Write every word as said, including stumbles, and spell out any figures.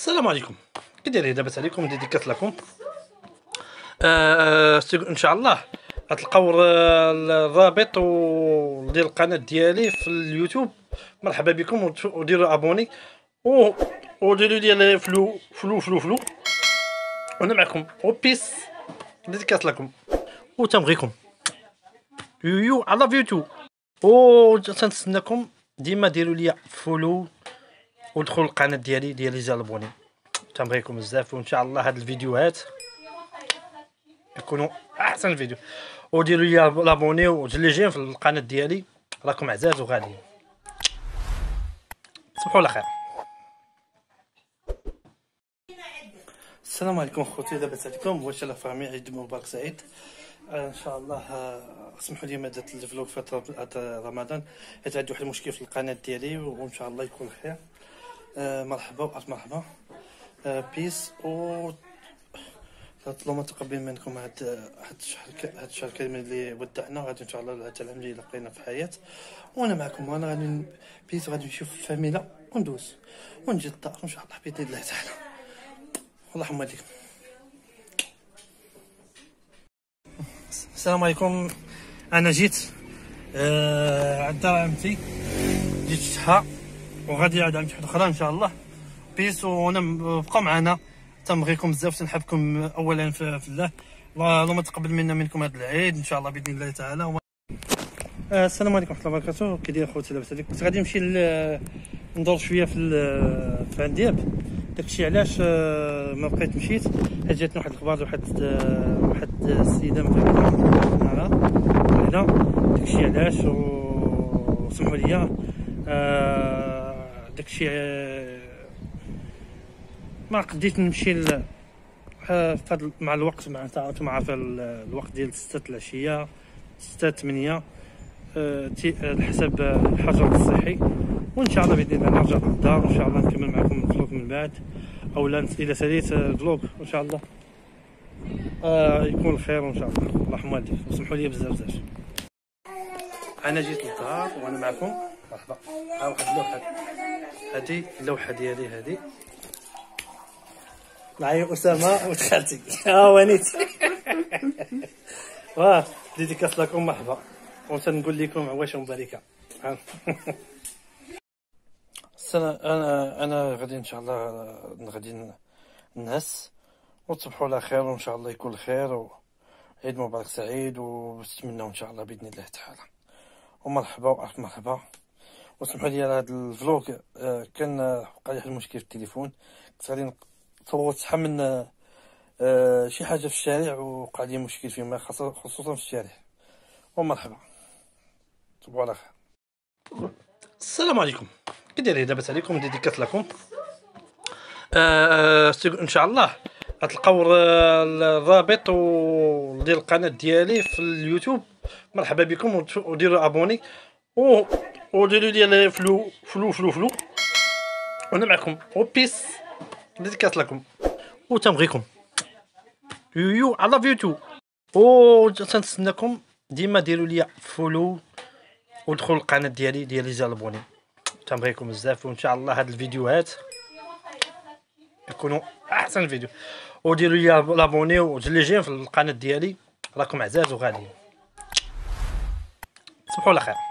السلام عليكم. كي دايرين؟ لاباس عليكم؟ ديديكاس لكم. آه ان شاء الله غتلقاو الرابط ديال القناه ديالي في اليوتيوب. مرحبا بكم وديروا ابوني و وديروا لي فلو فلو فلو فلو وانا معكم وبيس. ديديكاس لكم وتنبغيكم يو على فيوتيوب و تنستناكم ديما. ديروا لي فولو ودخلوا القناه ديالي ديال لي زالبوني. تنبغيكم بزاف وان شاء الله هاد الفيديوهات يكونوا احسن فيديو. وديروا لي لابوني وجليجين في القناه ديالي، راكم عزاز وغاليين. تصبحوا على خير. السلام عليكم خوتي، لاباس عليكم؟ واش لا فامي؟ عيد مبارك سعيد آه ان شاء الله. آه اسمحوا لي ما درت الفلوق فتره رمضان حيت عندي واحد المشكل في القناه ديالي وان شاء الله يكون خير. آه مرحبا والف مرحبا. آه بيس و اللهم تقبل منكم هاد هاد الشهر هاد الشهر الكريم اللي ودعنا. غادي ان شاء الله هاد العام اللي لقينا في حياه وانا معكم. وانا غادي بيس غادي نشوف الفاميله وندوز ونجي للدار ان شاء الله باذن الله تعالى. اللهم عليكم. السلام عليكم. انا جيت آه عند دار عمتي، جيت شتها وغادي عاد عمتي واحده اخرى ان شاء الله بيس. وانا بقاو معنا، تنبغيكم بزاف، تنحبكم اولا في الله. اللهم تقبل منا منكم هذا العيد ان شاء الله باذن الله تعالى. آه السلام عليكم ورحمه الله وبركاته. كي داير خوتي؟ لاباس عليكم؟ كنت غادي نمشي ندور شويه في في عند دياب، داكشي علاش آه ما بقيت مشيت حيت جاتني واحد الخبر. واحد آه واحد السيده مفقده هنا، داكشي علاش وسمحوا لي آه داكشي آه ما قديت نمشي ل... فهاد مع الوقت، مع تعرفوا مع في الوقت ديال ستة العشيه ستة ثمانية أه على حسب الحجر الصحي. وان شاء الله باذن الله نرجع للدار وان شاء الله نكمل معكم الفلوق من بعد، او لا الى ساليت الفلوق ان شاء الله أه يكون خير ان شاء الله. اللهم عليك وسمحوا لي بزاف بزاف. انا جيت للدار وانا معكم. مرحبا. ها واحد اللوحه، هذه اللوحه ديالي هذه معايا اسامه وخالتي. ها ونيت واه ديديكاس لكم. مرحبا وتنقول لكم عواشه مباركه. السلام. انا انا غادي ان شاء الله غادي نهس وتصبحوا على خير وان شاء الله يكون خير وعيد مبارك سعيد ونتمنوا ان شاء الله باذن الله تعالى. ومرحبا والف مرحبا. وسمحوا لي على هذا الفلوق آه كان وقع لي واحد المشكل في التليفون. كنت غادي صورت شحال من آه شي حاجه في الشارع وقع لي مشكل فيما خصوصا في الشارع. ومرحبا. تصبحوا على خير. السلام عليكم. كي دايرين؟ لاباس عليكم؟ ديديكاس لكم. آه ان شاء الله غتلقاو الرابط ديال القناه ديالي في اليوتيوب. مرحبا بكم وديروا ابوني و وديروا لي فلو فلو فلو فلو وانا معكم وبيس. ديديكاس لكم وتنبغيكم يو على فيوتيوب و تنستناكم ديما. ديروا لي فولو ودخلوا القناه ديالي ديال لي زالبوني. تنبغيكم بزاف وان شاء الله هاد الفيديوهات يكونوا احسن فيديو. وديروا لي لابوني وجليجين في القناه ديالي، راكم عزاز وغاليين. تصبحوا على خير.